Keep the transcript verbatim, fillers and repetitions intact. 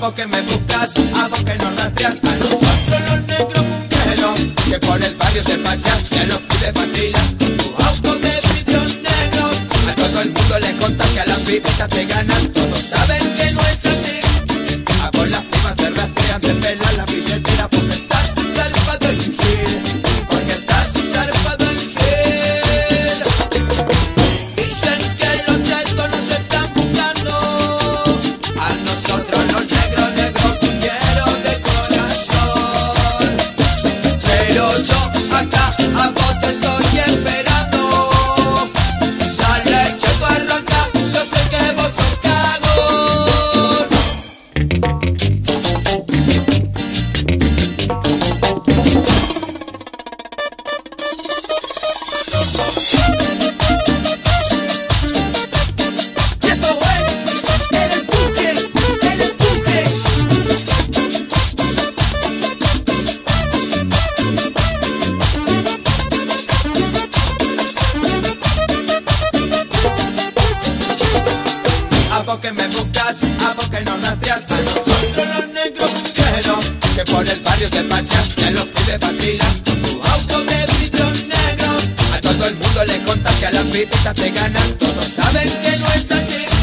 vos que me buscas, a vos que nos rastreas, a nosotros los negros cumbieros, que por el barrio te paseas, que a los pibes vacilas con tu auto de vidrio negro. A todo el mundo le contas que a las pibitas te ganas, todos saben que no es así. A vos las pibas te rastrean, te pelan la billetera porque estás zarpado en Gil, porque estás zarpado en Gil. Dicen que los chetos nos están buscando, a nosotros los negros, negros cumbieros de corazón. Pero yo acá a vos te estoy esperando. Dale cheto, arranca, yo sé que vos sos cagón. Y esto es el empuje, el empuje. A vos que me buscas, a vos que nos rastreas, a nosotros los negros cumbieros, que por el barrio te paseas, que a los pibes vacilas con tu auto de vidrio negro. A todo el mundo le contas que a las pibitas te ganas, todos saben que no es así.